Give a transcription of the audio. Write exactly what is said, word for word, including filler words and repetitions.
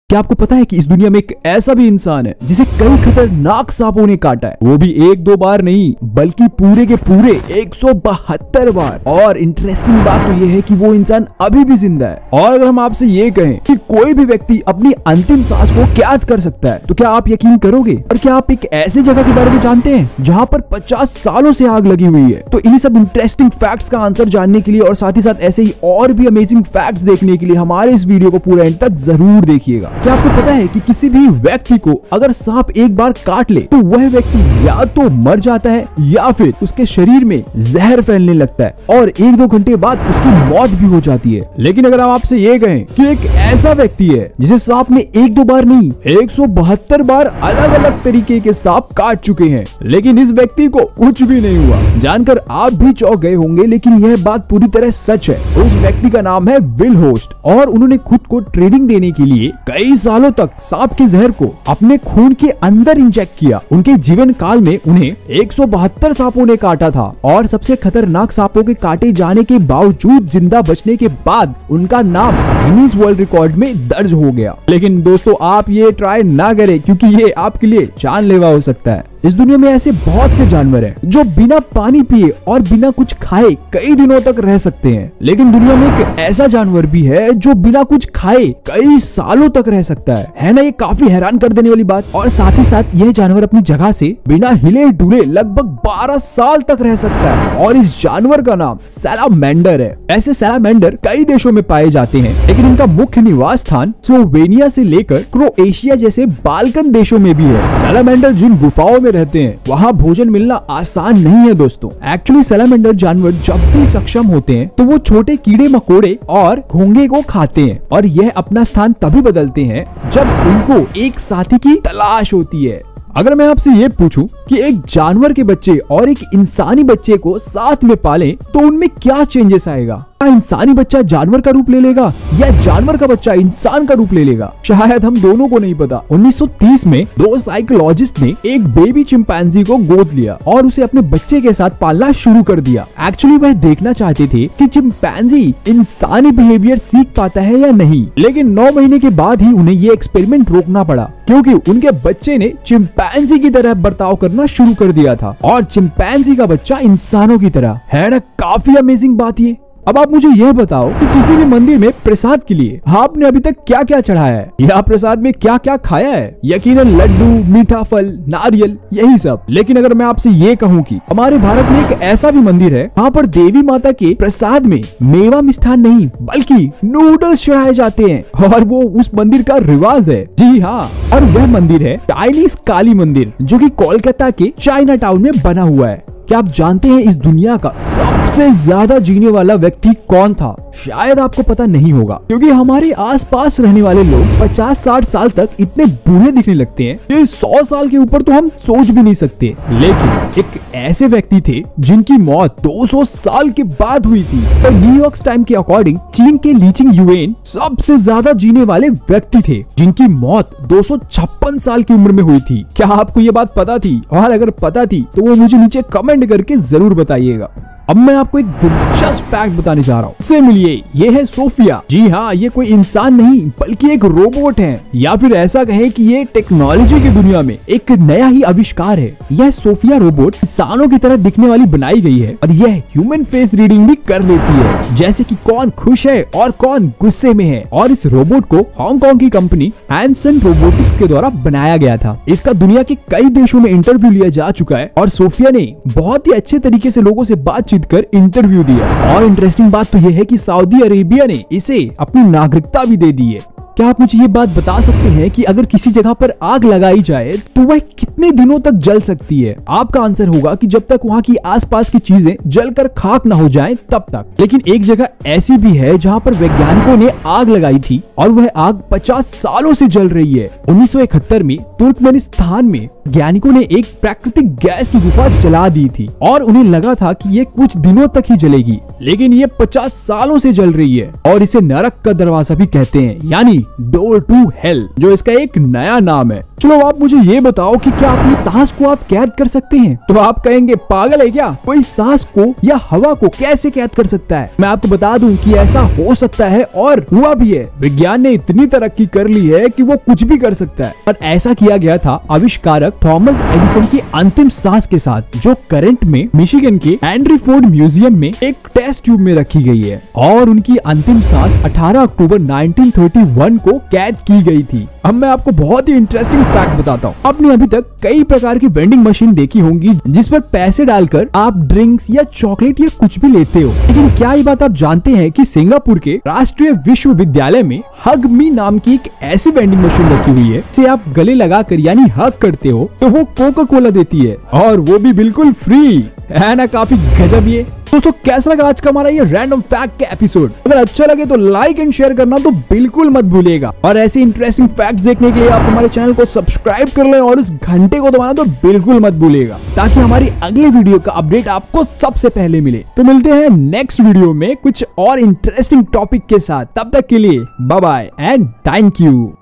क्या आपको पता है कि इस दुनिया में एक ऐसा भी इंसान है जिसे कई खतरनाक सांपों ने काटा है, वो भी एक दो बार नहीं बल्कि पूरे के पूरे एक सौ बहत्तर बार। और इंटरेस्टिंग बात तो ये है कि वो इंसान अभी भी जिंदा है। और अगर हम आपसे ये कहें कि कोई भी व्यक्ति अपनी अंतिम सांस को कैद कर सकता है, तो क्या आप यकीन करोगे? और क्या आप एक ऐसी जगह के बारे में जानते हैं जहाँ पर पचास सालों से आग लगी हुई है? तो इन्हीं सब इंटरेस्टिंग फैक्ट्स का आंसर जानने के लिए और साथ ही साथ ऐसे ही और भी अमेजिंग फैक्ट्स देखने के लिए हमारे इस वीडियो को पूरा एंड तक जरूर देखिएगा। क्या आपको पता है कि किसी भी व्यक्ति को अगर सांप एक बार काट ले तो वह व्यक्ति या तो मर जाता है या फिर उसके शरीर में जहर फैलने लगता है और एक दो घंटे बाद उसकी मौत भी हो जाती है। लेकिन अगर हम आपसे ये कहें कि एक ऐसा व्यक्ति है जिसे सांप ने एक दो बार नहीं एक सौ बहत्तर बार अलग अलग तरीके के सांप काट चुके हैं, लेकिन इस व्यक्ति को कुछ भी नहीं हुआ, जानकर आप भी चौंक गए होंगे। लेकिन यह बात पूरी तरह सच है। उस व्यक्ति का नाम है विल होस्ट और उन्होंने खुद को ट्रेनिंग देने के लिए कई सालों तक सांप के जहर को अपने खून के अंदर इंजेक्ट किया। उनके जीवन काल में उन्हें एक सौ बहत्तर सांपों ने काटा था और सबसे खतरनाक सांपों के काटे जाने के बावजूद जिंदा बचने के बाद उनका नाम गिनीज वर्ल्ड रिकॉर्ड में दर्ज हो गया। लेकिन दोस्तों आप ये ट्राई ना करें क्योंकि ये आपके लिए जानलेवा हो सकता है। इस दुनिया में ऐसे बहुत से जानवर हैं जो बिना पानी पिए और बिना कुछ खाए कई दिनों तक रह सकते हैं, लेकिन दुनिया में एक ऐसा जानवर भी है जो बिना कुछ खाए कई सालों तक रह सकता है। है ना ये काफी हैरान कर देने वाली बात। और साथ ही साथ यह जानवर अपनी जगह से बिना हिले डुले लगभग बारह साल तक रह सकता है और इस जानवर का नाम सैलामेंडर है। ऐसे सैलामेंडर कई देशों में पाए जाते हैं, लेकिन इनका मुख्य निवास स्थान स्लोवेनिया से लेकर क्रोएशिया जैसे बाल्कन देशों में भी है। सैलामेंडर जिन गुफाओं में रहते हैं वहाँ भोजन मिलना आसान नहीं है दोस्तों। एक्चुअली सैलामेंडर जानवर जब भी सक्षम होते हैं तो वो छोटे कीड़े मकोड़े और घोंगे को खाते हैं और यह अपना स्थान तभी बदलते हैं जब उनको एक साथी की तलाश होती है। अगर मैं आपसे ये पूछूं कि एक जानवर के बच्चे और एक इंसानी बच्चे को साथ में पालें तो उनमें क्या चेंजेस आएगा? क्या इंसानी बच्चा जानवर का रूप ले लेगा या जानवर का बच्चा इंसान का रूप ले लेगा? शायद हम दोनों को नहीं पता। उन्नीस सौ तीस में दो साइकोलॉजिस्ट ने एक बेबी चिंपैंजी को गोद लिया और उसे अपने बच्चे के साथ पालना शुरू कर दिया। एक्चुअली वह देखना चाहते थे कि चिंपैंजी इंसानी बिहेवियर सीख पाता है या नहीं, लेकिन नौ महीने के बाद ही उन्हें ये एक्सपेरिमेंट रोकना पड़ा क्योंकि उनके बच्चे ने चिंपैंजी की तरह बर्ताव करना शुरू कर दिया था और चिंपैंजी का बच्चा इंसानों की तरह। है ना काफी अमेजिंग बात ये। अब आप मुझे यह बताओ कि किसी भी मंदिर में प्रसाद के लिए आपने अभी तक क्या क्या चढ़ाया है या प्रसाद में क्या क्या खाया है? यकीनन लड्डू, मीठा फल, नारियल, यही सब। लेकिन अगर मैं आपसे ये कहूँ कि हमारे भारत में एक ऐसा भी मंदिर है वहाँ पर देवी माता के प्रसाद में मेवा मिष्ठान नहीं बल्कि नूडल्स चढ़ाए जाते हैं और वो उस मंदिर का रिवाज है। जी हाँ, और वह मंदिर है चाइनीज काली मंदिर जो कि कोलकाता के चाइना टाउन में बना हुआ है। क्या आप जानते हैं इस दुनिया का सबसे ज्यादा जीने वाला व्यक्ति कौन था? शायद आपको पता नहीं होगा क्योंकि हमारे आसपास रहने वाले लोग पचास साठ साल तक इतने बूढ़े दिखने लगते हैं कि सौ साल के ऊपर तो हम सोच भी नहीं सकते। लेकिन एक ऐसे व्यक्ति थे जिनकी मौत दो सौ साल के बाद हुई थी। तो न्यूयॉर्क टाइम के अकॉर्डिंग चीन के लीचिंग युएन सबसे ज्यादा जीने वाले व्यक्ति थे जिनकी मौत दो सौ छप्पन साल की उम्र में हुई थी। क्या आपको ये बात पता थी? और अगर पता थी तो वो मुझे नीचे कमेंट करके जरूर बताइएगा। अब मैं आपको एक दिलचस्प फैक्ट बताने जा रहा हूँ। इससे मिलिए, ये है सोफिया। जी हाँ, ये कोई इंसान नहीं बल्कि एक रोबोट है, या फिर ऐसा कहें कि ये टेक्नोलॉजी की दुनिया में एक नया ही आविष्कार है। यह सोफिया रोबोट इंसानों की तरह दिखने वाली बनाई गई है और यह ह्यूमन फेस रीडिंग भी कर लेती है, जैसे कि कौन खुश है और कौन गुस्से में है। और इस रोबोट को हांगकांग की कंपनी हैंसन रोबोटिक्स के द्वारा बनाया गया था। इसका दुनिया के कई देशों में इंटरव्यू लिया जा चुका है और सोफिया ने बहुत ही अच्छे तरीके से लोगों से बातचीत कर इंटरव्यू दिया। और इंटरेस्टिंग बात तो यह है कि सऊदी अरेबिया ने इसे अपनी नागरिकता भी दे दी है। क्या आप मुझे ये बात बता सकते हैं कि अगर किसी जगह पर आग लगाई जाए तो वह कितने दिनों तक जल सकती है? आपका आंसर होगा कि जब तक वहाँ की आसपास की चीजें जलकर खाक न हो जाएं तब तक। लेकिन एक जगह ऐसी भी है जहाँ पर वैज्ञानिकों ने आग लगाई थी और वह आग पचास सालों से जल रही है। उन्नीस सौ इकहत्तर में तुर्कमेनिस्तान में वैज्ञानिकों ने एक प्राकृतिक गैस की गुफा जला दी थी और उन्हें लगा था कि ये कुछ दिनों तक ही जलेगी, लेकिन ये पचास सालों से जल रही है और इसे नरक का दरवाजा भी कहते हैं, यानी डोर टू हेल, जो इसका एक नया नाम है। चलो आप मुझे ये बताओ कि क्या अपनी सांस को आप कैद कर सकते हैं? तो आप कहेंगे पागल है क्या, कोई सांस को या हवा को कैसे कैद कर सकता है? मैं आपको बता दूं कि ऐसा हो सकता है और हुआ भी है। विज्ञान ने इतनी तरक्की कर ली है कि वो कुछ भी कर सकता है। और ऐसा किया गया था आविष्कारक थॉमस एडिसन की अंतिम सांस के साथ, जो करंट में मिशिगन के हेनरी फोर्ड म्यूजियम में एक टेस्ट ट्यूब में रखी गई है। और उनकी अंतिम सांस अठारह अक्टूबर उन्नीस सौ इकतीस को कैद की गई थी। अब मैं आपको बहुत ही इंटरेस्टिंग फैक्ट बताता हूँ। आपने अभी तक कई प्रकार की वेंडिंग मशीन देखी होंगी जिस पर पैसे डालकर आप ड्रिंक्स या चॉकलेट या कुछ भी लेते हो, लेकिन क्या ये बात आप जानते हैं कि सिंगापुर के राष्ट्रीय विश्वविद्यालय में हग मी नाम की एक ऐसी वेंडिंग मशीन रखी हुई है, जिसे आप गले लगाकर यानी हग करते हो तो वो कोका कोला देती है, और वो भी बिल्कुल फ्री। है ना काफी गजब ये। दोस्तों कैसा लगा आज का हमारा ये रैंडम फैक्ट का एपिसोड? अगर अच्छा लगे तो लाइक एंड शेयर करना तो बिल्कुल मत भूलिएगा, और ऐसे इंटरेस्टिंग फैक्ट्स देखने के लिए आप हमारे चैनल को सब्सक्राइब कर लें और उस घंटे को दबाना तो बिल्कुल मत भूलिएगा, ताकि हमारी अगले वीडियो का अपडेट आपको सबसे पहले मिले। तो मिलते हैं नेक्स्ट वीडियो में कुछ और इंटरेस्टिंग टॉपिक के साथ। तब तक के लिए bye bye and thank you.